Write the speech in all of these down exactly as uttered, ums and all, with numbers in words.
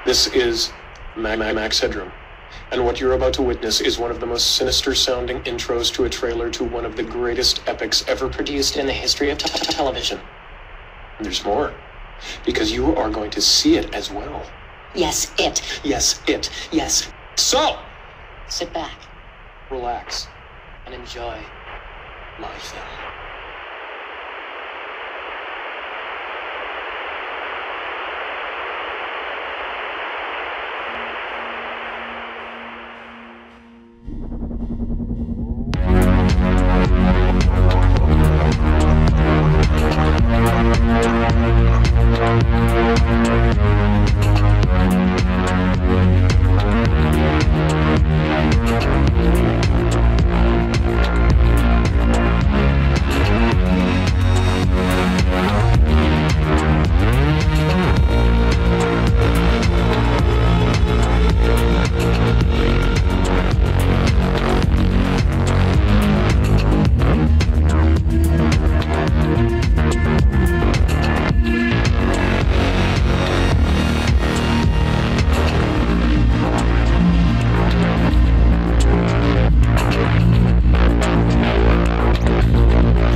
This is Mag Max Headroom, and what you're about to witness is one of the most sinister-sounding intros to a trailer to one of the greatest epics ever produced in the history of t television. And there's more, because you are going to see it as well. Yes, it. Yes, it. Yes. So, Sit back relax and enjoy. my film.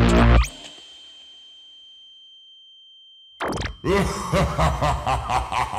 Ha ha ha ha ha!